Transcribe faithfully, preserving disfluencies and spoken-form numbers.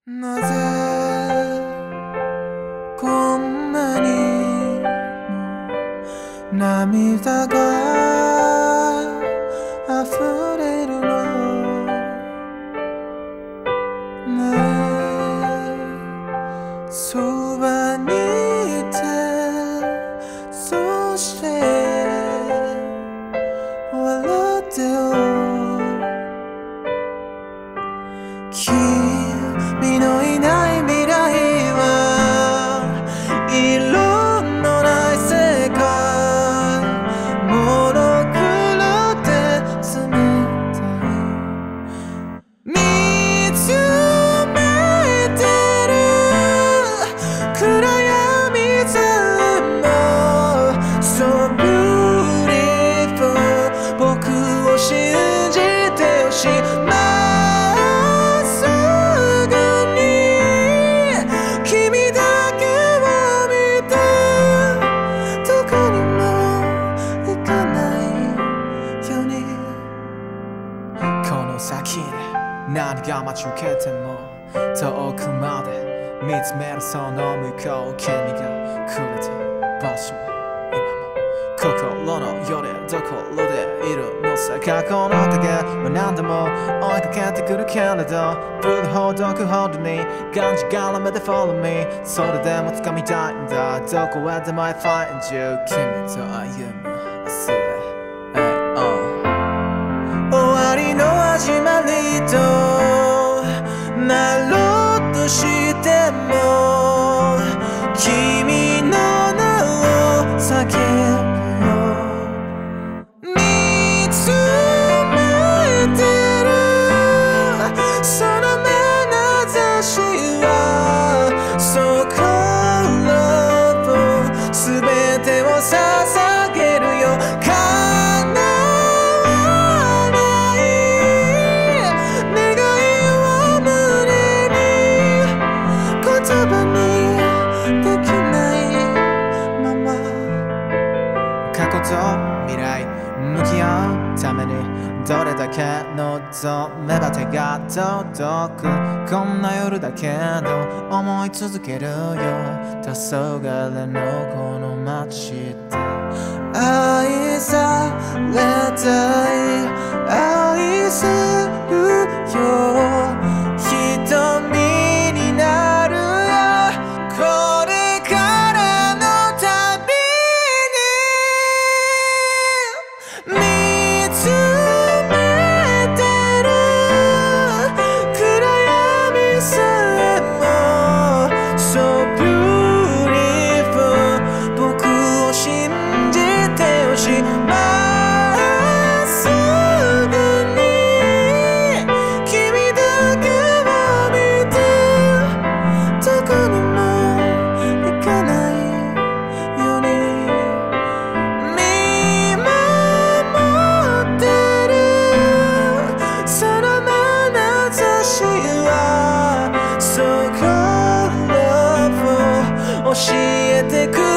なぜこんなにも涙が溢れるのねえそばにいてそして笑ってよ君のいない未来は色のない世界モノクロで冷たい見つめてる暗闇全部 So beautiful 僕を信じてほしい先で何が待ち受けても遠くまで見つめるその向こう君がくれた場所今も心のよりどころでいるのさ過去の竹は何度も追いかけてくるけれど振りほどくほどにがんじがらめで Follow me それでも掴みたいんだどこへでも I find you 君と歩む明日へ始まりとなろうとしても君の名を叫ぶよ見つめてるその眼差しは So colorful 全てを捧げるよ過去と未来向き合うためにどれだけ望めば手が届くこんな夜だけど思い続けるよ黄昏のこの街で愛されたい愛するよ瞳になるよこれからの旅見つめてる暗闇さえも So beautiful 僕を信じてほしいまっすぐに君だけを見てどこにも行かないように見守ってるその眼差しは So colorful 教えてくれ